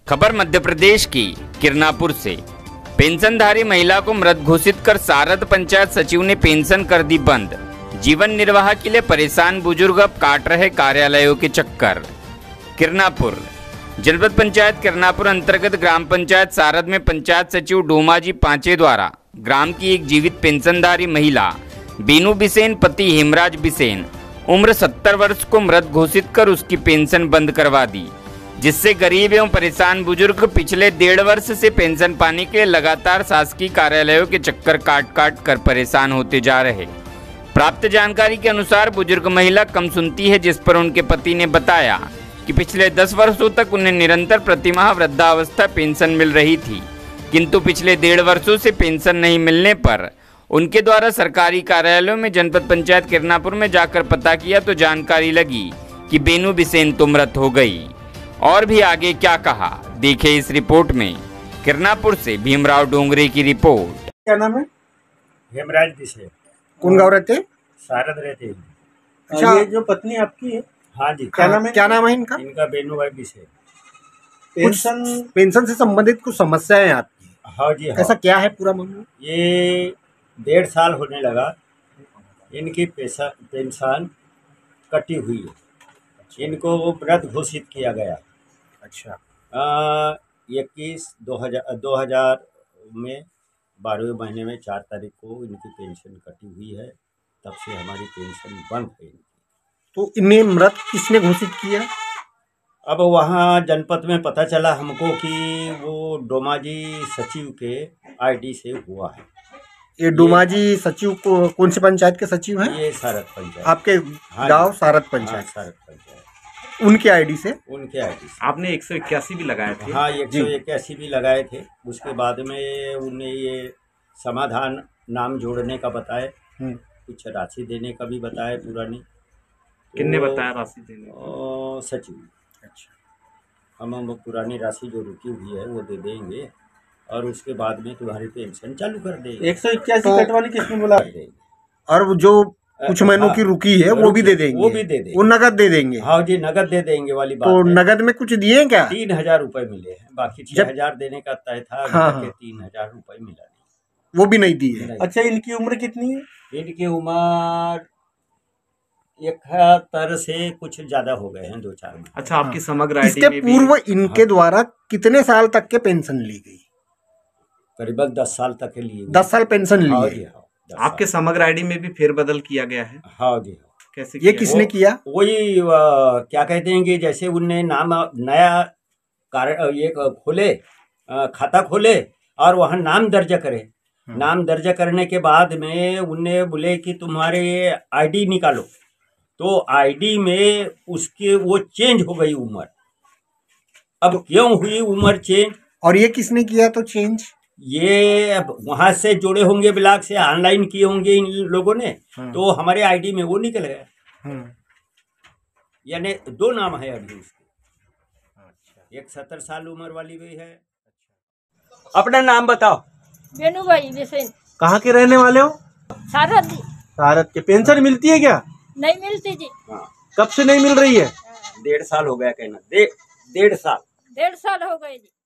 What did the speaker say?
खबर मध्य प्रदेश की किरनापुर से। पेंशनधारी महिला को मृत घोषित कर सारद पंचायत सचिव ने पेंशन कर दी बंद। जीवन निर्वाह के लिए परेशान बुजुर्ग अब काट रहे कार्यालयों के चक्कर। किरनापुर जनपद पंचायत किरनापुर अंतर्गत ग्राम पंचायत सारद में पंचायत सचिव डोमाजी पांचे द्वारा ग्राम की एक जीवित पेंशनधारी महिला बीनू बिसेन पति हेमराज बिसेन उम्र 70 वर्ष को मृत घोषित कर उसकी पेंशन बंद करवा दी, जिससे गरीब एवं परेशान बुजुर्ग पिछले 1.5 वर्ष से पेंशन पाने के लिए लगातार शासकीय कार्यालयों के चक्कर काट कर परेशान होते जा रहे। प्राप्त जानकारी के अनुसार बुजुर्ग महिला कम सुनती है, जिस पर उनके पति ने बताया कि पिछले 10 वर्षों तक उन्हें निरंतर प्रतिमाह वृद्धावस्था पेंशन मिल रही थी, किंतु पिछले 1.5 वर्षों से पेंशन नहीं मिलने पर उनके द्वारा सरकारी कार्यालयों में जनपद पंचायत किरनापुर में जाकर पता किया तो जानकारी लगी कि बेनू बिसेन तो मृत हो गई। और भी आगे क्या कहा, देखे इस रिपोर्ट में। किरनापुर से भीमराव डोंगरे की रिपोर्ट। क्या नाम है? हेमराज बिसेन। कौन गाँव रहते? सारद रहते हैं। अच्छा, ये जो पत्नी आपकी है, हाँ जी। क्या नाम है इनका? इनका बेनू भाई बिसेन। पेंशन से संबंधित कुछ समस्याएं हैं आपकी? हाँ जी। हाँ। ऐसा क्या है पूरा मामला? ये 1.5 साल होने लगा इनकी पेंशन कटी हुई है। इनको वो मृत घोषित किया गया। अच्छा। 21/2000 में 12वें महीने में 4 तारीख को इनकी पेंशन कटी हुई है। तब से हमारी पेंशन बंद है। तो इन्हें मृत किसने घोषित किया? अब वहाँ जनपद में पता चला हमको कि वो डोमाजी सचिव के आईडी से हुआ है। ये डोमाजी सचिव को कौन सी पंचायत के सचिव हैं? ये सारद पंचायत। आपके गांव सारद पंचायत? हाँ, सारद पंचायत। उनके आईडी से? उनके आईडी से। आपने 181 भी लगाए थे? हाँ, 181 भी लगाए थे। उसके बाद में उन्हें ये समाधान नाम जोड़ने का बताए, कुछ राशि देने का भी बताया पुरानी। किसने बताया राशि देने? सचिव। अच्छा। हम पुरानी राशि जो रुकी हुई है वो दे देंगे और उसके बाद में तुम्हारी पेंशन चालू कर देंगे। 181 कटवाने किसने बोला? और वो जो कुछ महीनों की रुकी है वो भी दे देंगे? वो भी दे देंगे। वो नगद दे देंगे? हाँ जी, नगद दे देंगे वाली बात तो है। नगद में कुछ दिए क्या? 3000 रुपए मिले हैं, बाकी 6000 देने का तय था। हाँ, 3000 रुपए मिला नहीं, वो भी नहीं दिए। अच्छा, इनकी उम्र कितनी है? इनकी उम्र 71 से कुछ ज्यादा हो गए हैं, 2-4 में। अच्छा, आपकी समग्र आईडी इसके में पूर्व इनके द्वारा कितने साल तक के पेंशन ली गई? करीबन 10 साल तक के लिए। 10 साल पेंशन ली हाँ है? जी। हाँ, आपके समग्र आईडी में भी फेरबदल किया गया है? हाँ जी। कैसे ये किसने किया? वही क्या कहते हैं कि जैसे उनने नाम नया कार्य ये खोले, खाता खोले और वहाँ नाम दर्ज करे। नाम दर्ज करने के बाद में उनने बोले कि तुम्हारे आईडी निकालो, तो आईडी में उसके वो चेंज हो गई उम्र। अब क्यों हुई उम्र चेंज? और ये किसने किया तो चेंज? ये अब वहां से जुड़े होंगे, ब्लॉक से ऑनलाइन किए होंगे इन लोगों ने, तो हमारे आईडी में वो निकल गया। यानी 2 नाम है अभी उसके। अच्छा। एक 70 साल उम्र वाली भी है। अपना नाम बताओ। बेनू भाई बिसेन। कहाँ के रहने वाले हो? सारद। सारद के पेंशन मिलती है क्या? नहीं मिलती जी। हाँ। कब से नहीं मिल रही है? 1.5 साल हो गया कहना। 1.5 साल। 1.5 साल हो गए जी।